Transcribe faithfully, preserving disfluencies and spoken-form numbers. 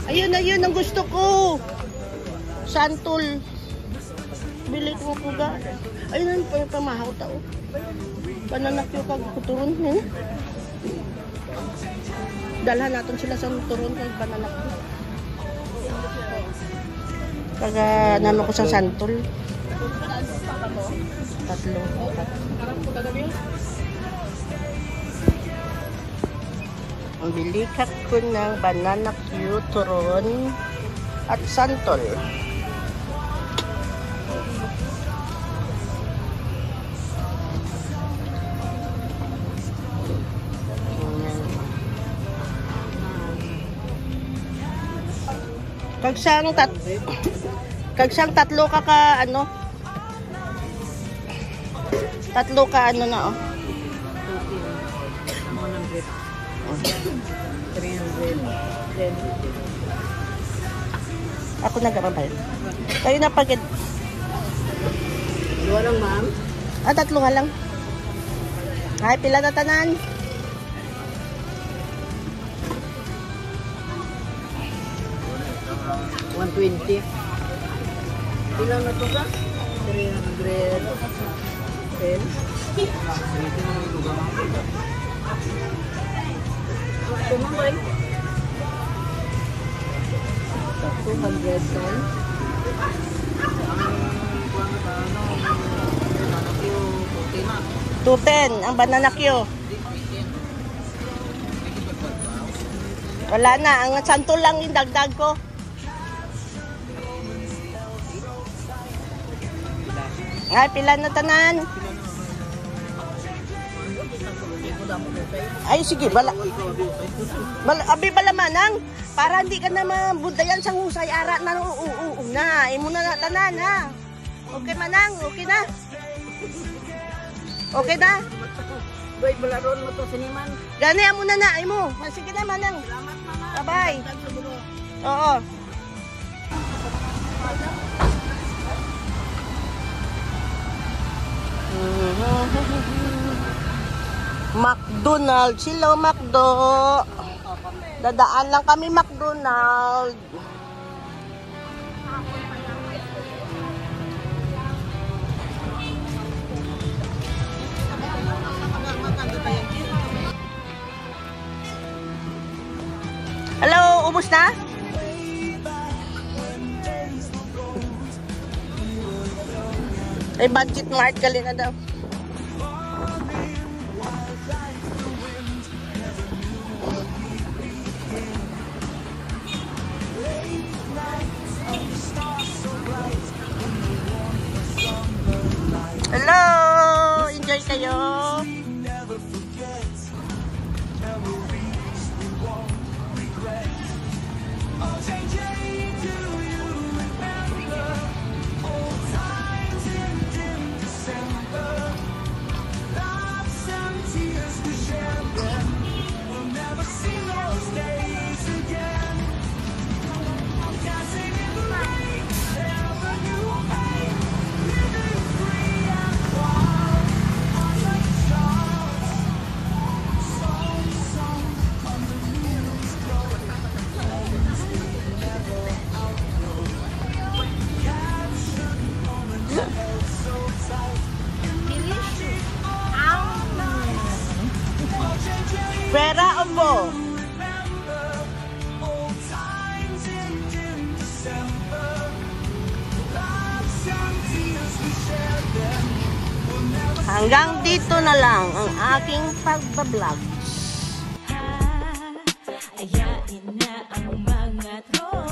Ayun, ayun ang gusto ko. Santol. Bili ko ko ga. Ayun, pa pamahaw tao. Bananak yung kagkuturon. Eh? Dalhan natin sila sa turon kag bananak. Kaga nano ko sa santol. Tatlo. Ang bili ka ko ng banana Q, turon at santol. Kagsang tat Kagsang tatlo ka ka ano? Tatlo ka ano na oh. Ako nagkakabay. Kayo na pagid. Dua lang, ma'am. Ah, tatlo ka lang. Ay, pila na tanan. one twenty. Ilan na to ka? three hundred ten. Tumambay. two hundred ten. two ten ang banana Q. Wala na, ang santol lang yung dagdag ko. Ay, pila na tanan. Ay, sige, bala. Bala abi bala manang. Para hindi ka na mabudayan sa husay. Ara na, uuuu na. Imo na tanan, ha. Okay, manang. Okay na. Okay na. Boy, balaron mo to siniman. Gani, amo na na. Imo. Sige na, manang. Salamat, mama. Bye-bye. Oo. McDonald's. Hello, McDo. Dadaan lang kami McDonald's. Hello, ubos na? Ay, budget mart gali na daw. Hello! Enjoy kayo! Pera opo. Hanggang dito na lang ang aking pagbablog. Ayain na ang mga troll.